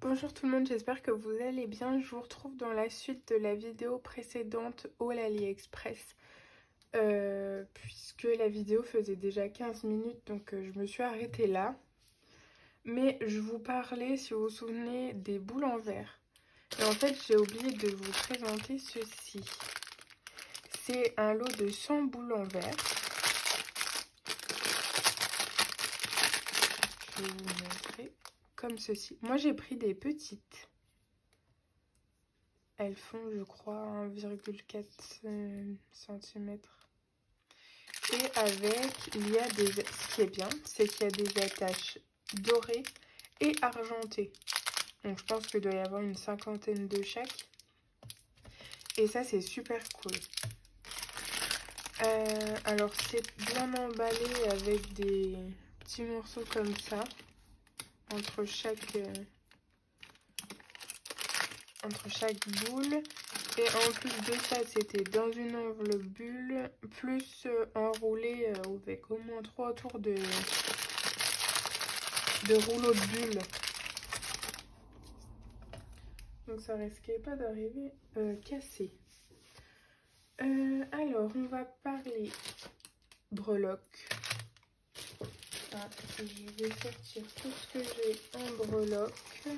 Bonjour tout le monde, j'espère que vous allez bien. Je vous retrouve dans la suite de la vidéo précédente haul AliExpress. Puisque la vidéo faisait déjà 15 minutes, donc je me suis arrêtée là. Mais je vous parlais, si vous vous souvenez, des boules en verre. Et en fait, j'ai oublié de vous présenter ceci. C'est un lot de 100 boules en verre. Je vais vous montrer. Comme ceci. Moi, j'ai pris des petites. Elles font, je crois, 1,4 cm. Et avec, ce qui est bien, c'est qu'il y a des attaches dorées et argentées. Donc, je pense qu'il doit y avoir une cinquantaine de chaque. Et ça, c'est super cool. Alors, c'est bien emballé avec des petits morceaux comme ça. Entre chaque boule. Et en plus de ça, c'était dans une enveloppe bulle, plus enroulé avec au moins 3 tours de rouleau de bulles. Donc ça risquait pas d'arriver cassé. Alors, on va parler breloques. Ah, je vais sortir tout ce que j'ai en breloques.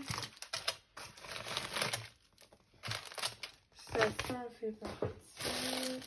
Ça en fait partie.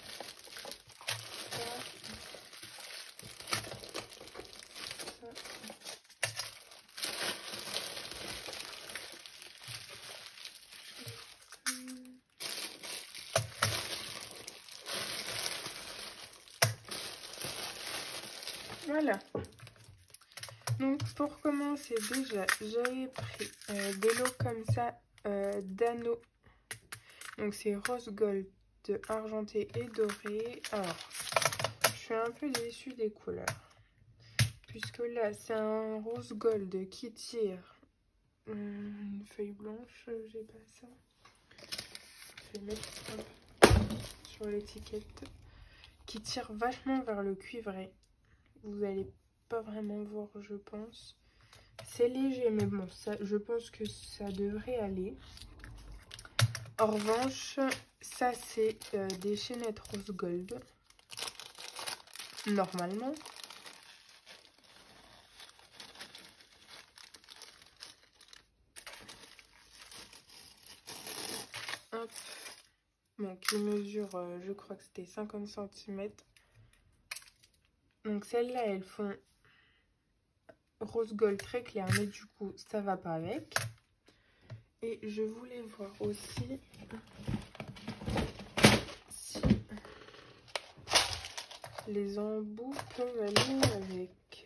Voilà. Donc pour commencer, déjà j'avais pris des lots comme ça d'anneaux. Donc c'est rose gold, argenté et doré. Alors je suis un peu déçue des couleurs. Puisque là c'est un rose gold qui tire une feuille blanche. J'ai pas ça. Je vais mettre un peu sur l'étiquette. Qui tire vachement vers le cuivré. Vous allez pas vraiment voir, je pense. C'est léger, mais bon, ça, je pense que ça devrait aller. En revanche, ça c'est des chaînettes rose gold. Normalement. Hop. Donc il mesure, je crois que c'était 50 cm. Donc celles-là, elles font rose gold très clair, mais du coup, ça va pas avec. Et je voulais voir aussi si les embouts peuvent aller avec.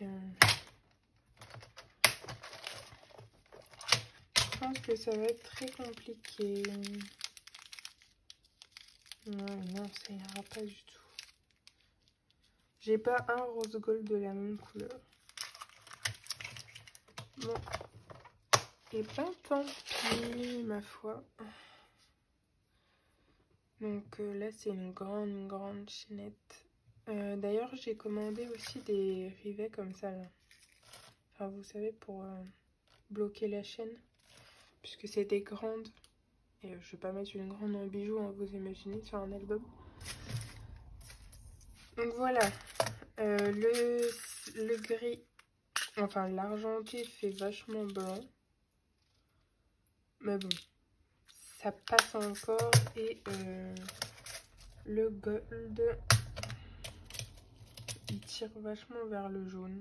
Je pense que ça va être très compliqué. Non, ça ira pas du tout. J'ai pas un rose gold de la même couleur. Bon. Et pas tant pis, ma foi. Donc là, c'est une grande chaînette. D'ailleurs, j'ai commandé aussi des rivets comme ça, là. Enfin, vous savez, pour bloquer la chaîne. Puisque c'est des grandes. Et je vais pas mettre une grande en bijou, hein, vous imaginez, sur un album. Donc voilà. Le gris, enfin l'argenté fait vachement blanc. Mais bon, ça passe encore. Et le gold, il tire vachement vers le jaune.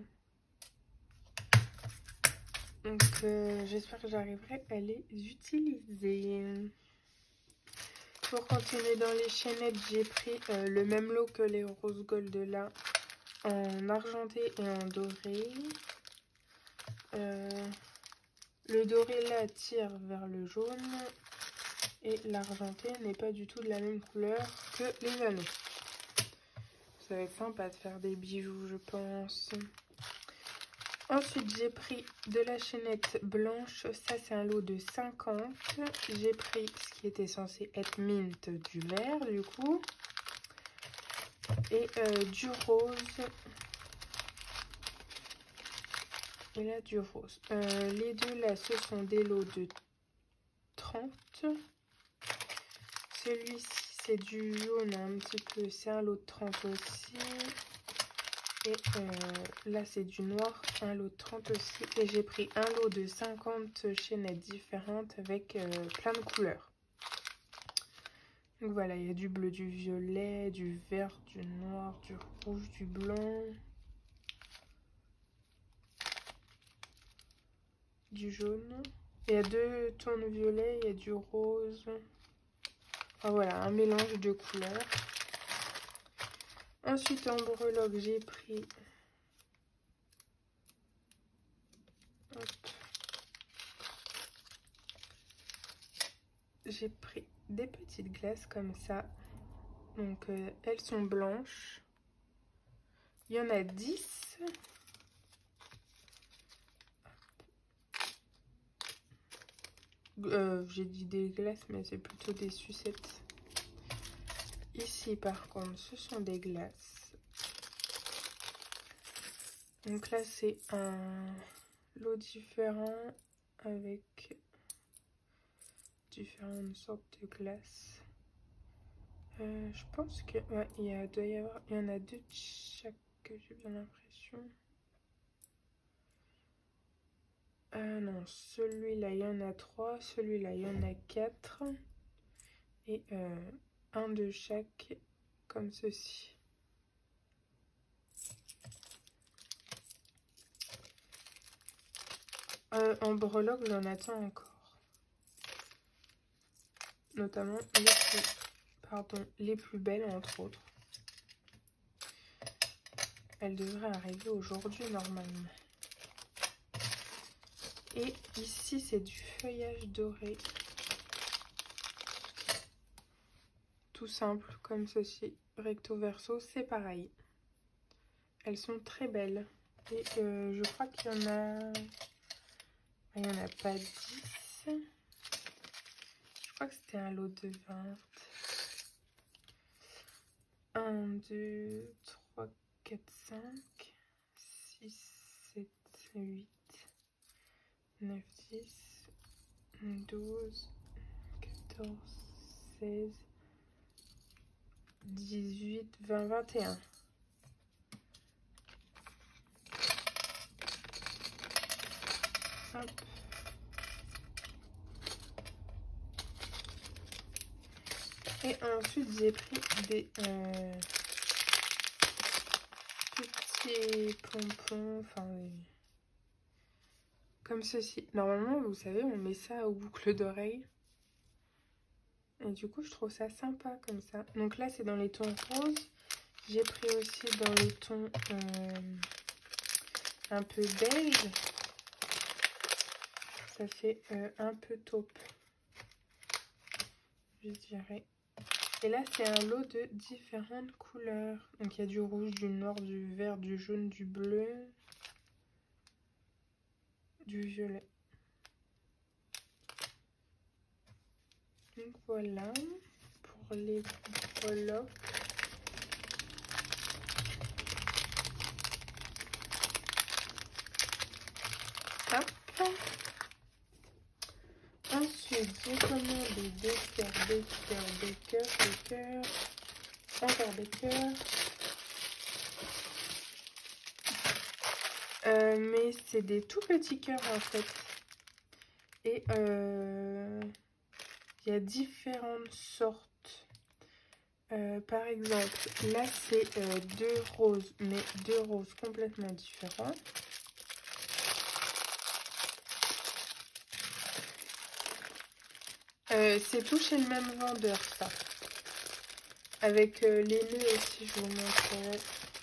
Donc j'espère que j'arriverai à les utiliser. Pour continuer dans les chaînettes, j'ai pris le même lot que les rose gold là, en argenté et en doré. Le doré là tire vers le jaune et l'argenté n'est pas du tout de la même couleur que les anneaux. Ça va être sympa de faire des bijoux, je pense. Ensuite, j'ai pris de la chaînette blanche. Ça, c'est un lot de 50. J'ai pris ce qui était censé être mint, du vert, du coup. Et du rose. Et là, du rose. Les deux, là, ce sont des lots de 30. Celui-ci, c'est du jaune un petit peu. C'est un lot de 30 aussi. Et là, c'est du noir, un lot de 30 aussi. Et j'ai pris un lot de 50 chaînettes différentes avec plein de couleurs. Donc voilà, il y a du bleu, du violet, du vert, du noir, du rouge, du blanc, du jaune. Il y a 2 tons violets, il y a du rose. Enfin voilà, un mélange de couleurs. Ensuite, en breloque, j'ai pris... J'ai pris des petites glaces comme ça. Donc, elles sont blanches. Il y en a 10. J'ai dit des glaces, mais c'est plutôt des sucettes. Ici, par contre, ce sont des glaces. Donc là, c'est un lot différent avec différentes sortes de glaces. Je pense que ouais, il y en a 2 de chaque, j'ai bien l'impression. Non, celui-là, il y en a 3. Celui-là, il y en a 4. Et un de chaque, comme ceci. En breloque, j'en attends encore. Notamment les plus belles, entre autres. Elles devraient arriver aujourd'hui, normalement. Et ici, c'est du feuillage doré. Tout simple, comme ceci. Recto verso, c'est pareil. Elles sont très belles. Et je crois qu'il y en a... Il n'y en a pas 10. Je crois que c'était un lot de 20. 1, 2, 3, 4, 5, 6, 7, 8, 9, 10, 12, 14, 16, 18, 20, 21. Hop. Et ensuite, j'ai pris des petits pompons, enfin, comme ceci. Normalement, vous savez, on met ça aux boucles d'oreilles. Et du coup, je trouve ça sympa comme ça. Donc là, c'est dans les tons roses. J'ai pris aussi dans les tons un peu beige. Ça fait un peu taupe, je dirais. Et là, c'est un lot de différentes couleurs. Donc, il y a du rouge, du noir, du vert, du jaune, du bleu, du violet. Donc, voilà pour les breloques. Hop. Ensuite, j'ai commandé des cœurs, encore des cœurs. Mais c'est des tout petits cœurs en fait. Et il y a différentes sortes. Par exemple, là c'est 2 roses, mais 2 roses complètement différents. C'est tout chez le même vendeur, ça. Avec les nœuds aussi, je vous montrerai.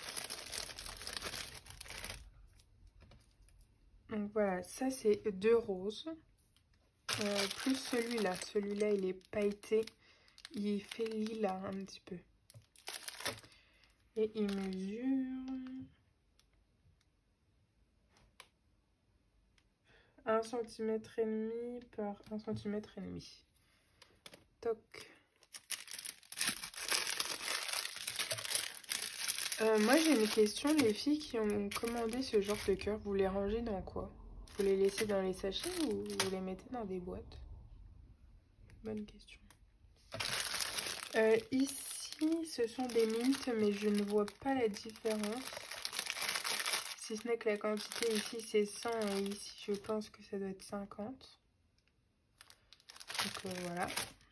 Donc voilà, ça c'est 2 roses. Plus celui-là. Celui-là, il est pailleté. Il fait lilas un petit peu. Et il mesure 1,5 cm par 1,5 cm. Toc. Moi j'ai une question, les filles qui ont commandé ce genre de cœur, vous les rangez dans quoi? Vous les laissez dans les sachets ou vous les mettez dans des boîtes? bonne question. Ici, ce sont des mints, mais je ne vois pas la différence. Si ce n'est que la quantité ici, c'est 100 et ici, je pense que ça doit être 50. Donc voilà.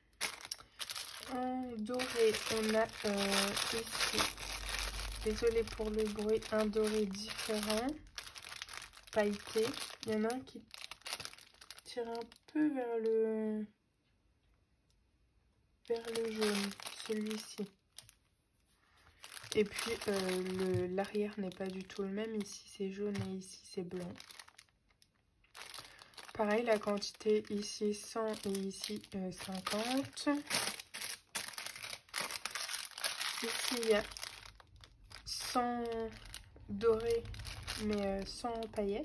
En doré, on a ici, désolée pour le bruit, un doré différent, pailleté. Il y en a un qui tire un peu vers le jaune, celui-ci. Et puis l'arrière n'est pas du tout le même, ici c'est jaune et ici c'est blanc. Pareil, la quantité ici 100 et ici 50. Ici il y a 100 doré mais sans paillettes.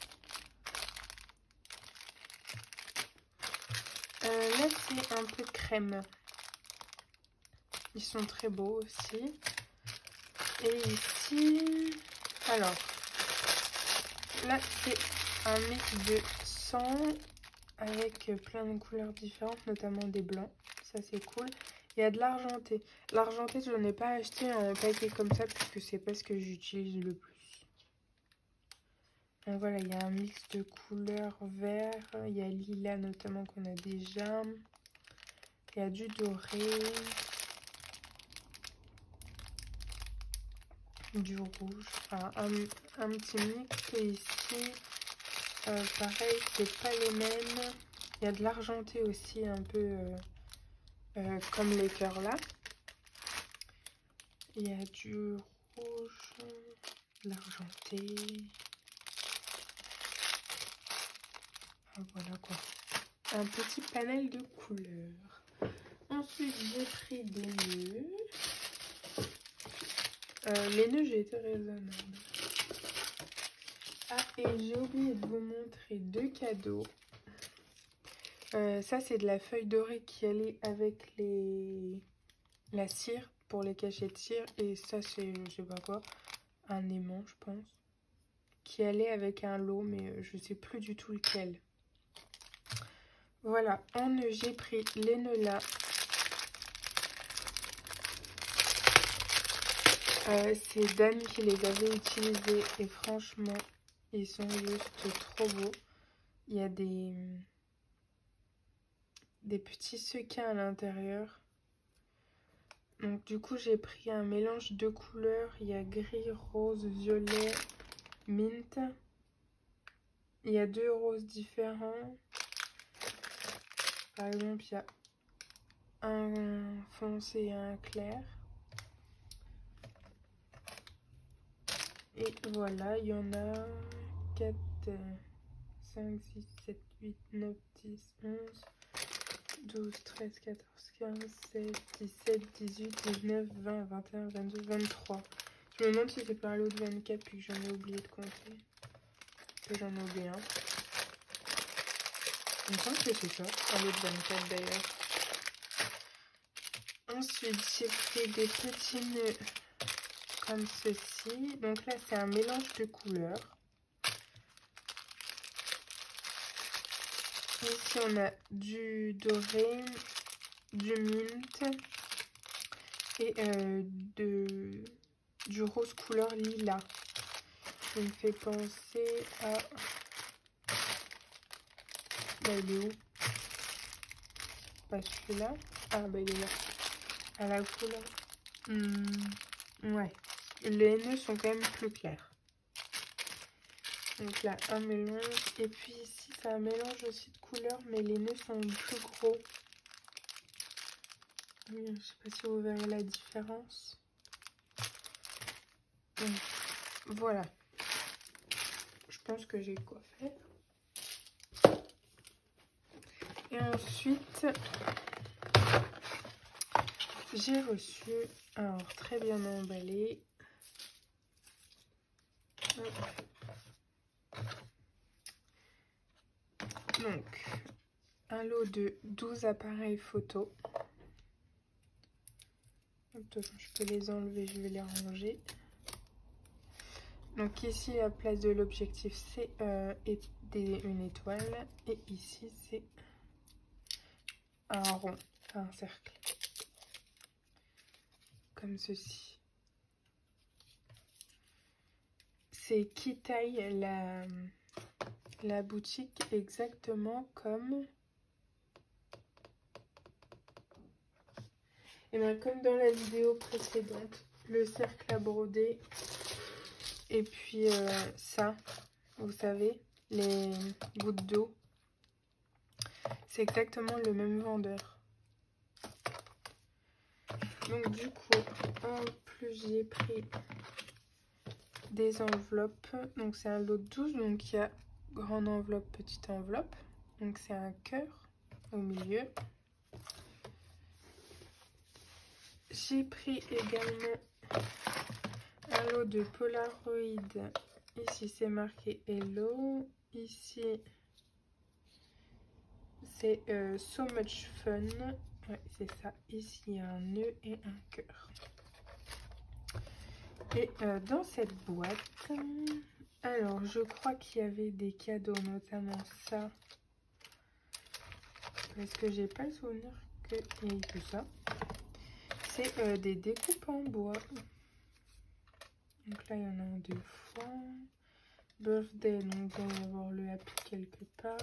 Là c'est un peu crème. Ils sont très beaux aussi. Et ici, alors, là c'est un mix de 100 avec plein de couleurs différentes, notamment des blancs. Ça c'est cool. Il y a de l'argenté. L'argenté, je n'en ai pas acheté en paquet comme ça puisque c'est pas ce que j'utilise le plus. Donc voilà, il y a un mix de couleurs vert. Il y a lilas notamment qu'on a déjà. Il y a du doré. Du rouge. Enfin, un petit mix. Et ici, pareil, c'est pas les mêmes. Il y a de l'argenté aussi, un peu comme les cœurs là. Il y a du rouge, de l'argenté. Enfin, voilà quoi. Un petit panel de couleurs. Ensuite, j'ai pris des nœuds. Les nœuds, j'ai été raisonnable. Ah, et j'ai oublié de vous montrer deux cadeaux. Ça, c'est de la feuille dorée qui allait avec la cire pour les cachets de cire. Et ça, c'est, je sais pas quoi, un aimant, je pense. Qui allait avec un lot, mais je sais plus du tout lequel. Voilà, en nœud, j'ai pris les nœuds là. C'est Dani qui les avait utilisés et franchement, ils sont juste trop beaux. Il y a des petits sequins à l'intérieur. Donc du coup, j'ai pris un mélange de couleurs. Il y a gris, rose, violet, mint. Il y a deux roses différents. Par exemple, il y a un foncé et un clair. Et voilà, il y en a 4, 5, 6, 7, 8, 9, 10, 11, 12, 13, 14, 15, 16, 17, 18, 19, 20, 21, 22, 23. Je me demande si c'est pas un lot de 24 puis que j'en ai oublié de compter. Que j'en ai oublié un. Il me semble que c'est ça, un lot de 24 d'ailleurs. Ensuite, j'ai pris des petits nœuds comme ceci. Donc là, c'est un mélange de couleurs. Ici, on a du doré, du mint et du rose couleur lilas. Ça me fait penser à... Bah, il est où? Pas celui-là. Ah, bah, il est là. À la couleur. Ouais. Les nœuds sont quand même plus clairs. Donc là, un mélange. Et puis ici, c'est un mélange aussi de couleurs, mais les nœuds sont plus gros. Je ne sais pas si vous verrez la différence. Donc, voilà. Je pense que j'ai quoi faire. Et ensuite, j'ai reçu, alors très bien emballé. Donc, un lot de 12 appareils photo. De toute façon, je peux les enlever, je vais les ranger. Donc ici, la place de l'objectif, c'est une étoile. Et ici, c'est un rond, un cercle. Comme ceci. C'est qui taille la boutique exactement comme... Et bien, comme dans la vidéo précédente, le cercle à broder. Et puis ça, vous savez, les gouttes d'eau. C'est exactement le même vendeur. Donc du coup, en plus j'ai pris des enveloppes. Donc c'est un lot de 12, donc il y a grande enveloppe, petite enveloppe. Donc c'est un cœur au milieu. J'ai pris également un lot de Polaroid. Ici c'est marqué Hello. Ici c'est So Much Fun. Ouais, c'est ça. Ici il y a un nœud et un cœur. Et dans cette boîte, alors je crois qu'il y avait des cadeaux, notamment ça. Parce que j'ai pas le souvenir qu'il y ait tout ça. C'est des découpes en bois. Donc là, il y en a deux fois. Birthday, donc il doit y avoir le happy quelque part.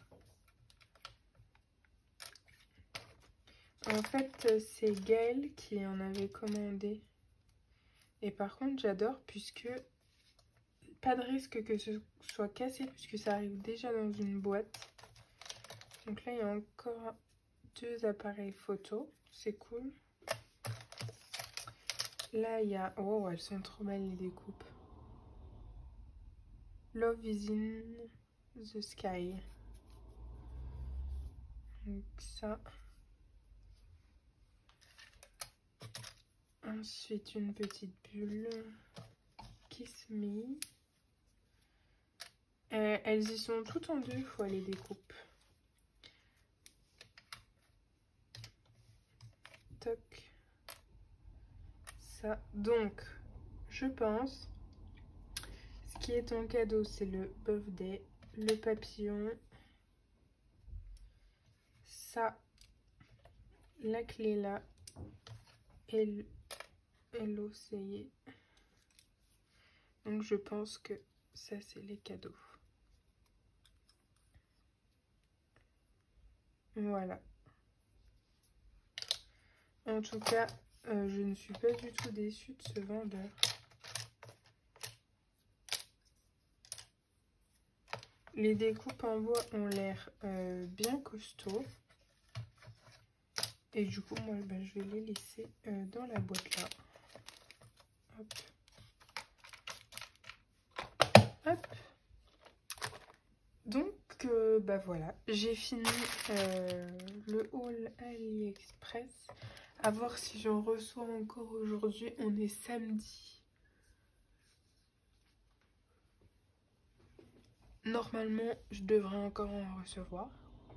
En fait, c'est Gaëlle qui en avait commandé. Et par contre, j'adore puisque pas de risque que ce soit cassé puisque ça arrive déjà dans une boîte. Donc là, il y a encore deux appareils photo. C'est cool. Là, il y a... Oh, elles sont trop belles les découpes. Love is in the sky. Donc ça. Ensuite, une petite bulle. Kiss me. Elles y sont toutes en deux fois les découpes. Toc. Ça. Donc, je pense, ce qui est en cadeau, c'est le birthday, le papillon, ça, la clé là, et l'océan. Donc, je pense que ça, c'est les cadeaux. Voilà. En tout cas, je ne suis pas du tout déçue de ce vendeur. Les découpes en bois ont l'air bien costauds. Et du coup, moi, ben, je vais les laisser dans la boîte là. Hop. Hop. Donc, bah voilà, j'ai fini le haul AliExpress. À voir si j'en reçois encore aujourd'hui. On est samedi. Normalement, je devrais encore en recevoir.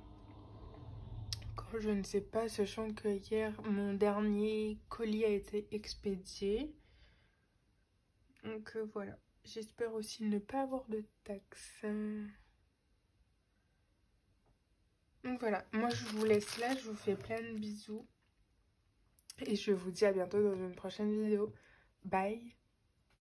Quand je ne sais pas, sachant que hier, mon dernier colis a été expédié. Donc voilà. J'espère aussi ne pas avoir de taxes. Donc voilà, moi je vous laisse là, je vous fais plein de bisous. Et je vous dis à bientôt dans une prochaine vidéo. Bye!